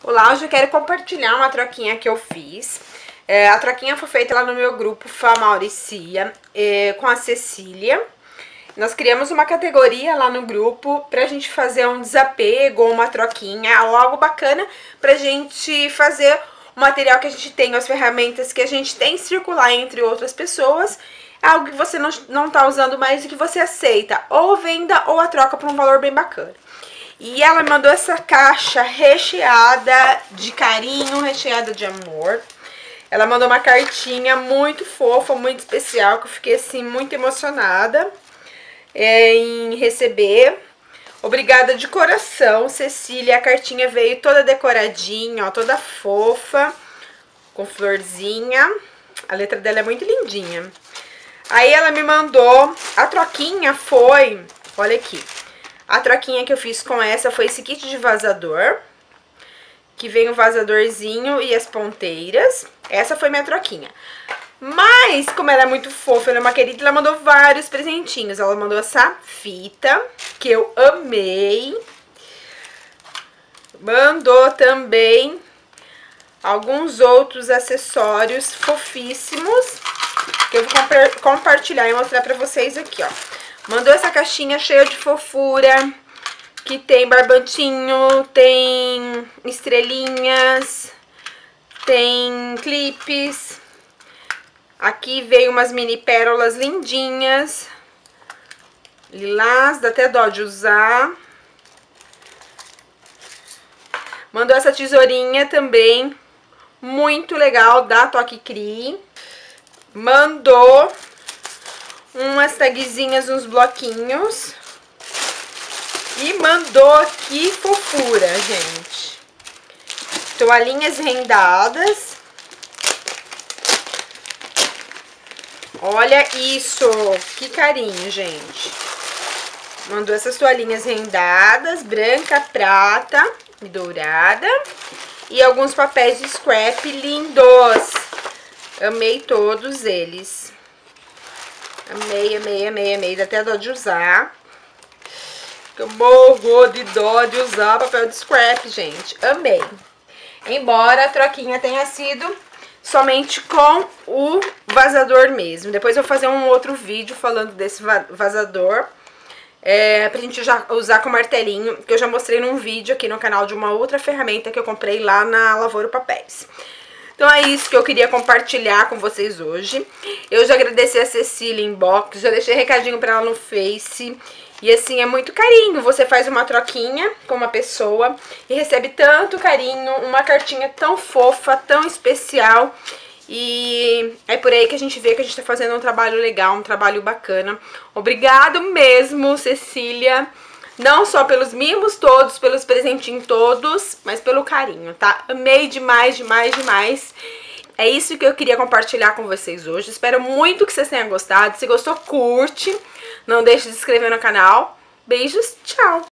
Olá, hoje eu quero compartilhar uma troquinha que eu fiz. A troquinha foi feita lá no meu grupo Fá Mauricia, com a Cecília. Nós criamos uma categoria lá no grupo pra gente fazer um desapego, uma troquinha, algo bacana pra gente fazer o material que a gente tem, as ferramentas que a gente tem, circular entre outras pessoas. Algo que você não tá usando mais e que você aceita, ou venda ou a troca por um valor bem bacana. E ela mandou essa caixa recheada de carinho, recheada de amor. Ela mandou uma cartinha muito fofa, muito especial, que eu fiquei assim muito emocionada em receber. Obrigada de coração, Cecília. A cartinha veio toda decoradinha, ó, toda fofa, com florzinha. A letra dela é muito lindinha. Aí ela me mandou, a troquinha foi, olha aqui. A troquinha que eu fiz com essa foi esse kit de vazador, que vem o vazadorzinho e as ponteiras. Essa foi minha troquinha. Mas, como ela é muito fofa, ela é uma querida, ela mandou vários presentinhos. Ela mandou essa fita, que eu amei. Mandou também alguns outros acessórios fofíssimos, que eu vou compartilhar e mostrar pra vocês aqui, ó. Mandou essa caixinha cheia de fofura, que tem barbantinho, tem estrelinhas, tem clipes. Aqui veio umas mini pérolas lindinhas, lilás, dá até dó de usar. Mandou essa tesourinha também, muito legal, da Toque Crie. Mandou umas tagzinhas, uns bloquinhos. E mandou aqui fofura, gente. Toalhinhas rendadas. Olha isso, que carinho, gente. Mandou essas toalhinhas rendadas, branca, prata e dourada. E alguns papéis de scrap lindos. Amei todos eles. Amei, amei, amei, amei. Dá até dó de usar. Eu morro de dó de usar papel de scrap, gente. Amei. Embora a troquinha tenha sido somente com o vazador mesmo. Depois eu vou fazer um outro vídeo falando desse vazador. Pra gente já usar com martelinho, que eu já mostrei num vídeo aqui no canal de uma outra ferramenta que eu comprei lá na Lavoura Papéis. Então é isso que eu queria compartilhar com vocês hoje. Eu já agradeci a Cecília inbox, já deixei recadinho pra ela no Face. E assim, é muito carinho. Você faz uma troquinha com uma pessoa e recebe tanto carinho, uma cartinha tão fofa, tão especial. E é por aí que a gente vê que a gente tá fazendo um trabalho legal, um trabalho bacana. Obrigado mesmo, Cecília. Não só pelos mimos todos, pelos presentinhos todos, mas pelo carinho, tá? Amei demais, demais, demais. É isso que eu queria compartilhar com vocês hoje. Espero muito que vocês tenham gostado. Se gostou, curte. Não deixe de se inscrever no canal. Beijos, tchau!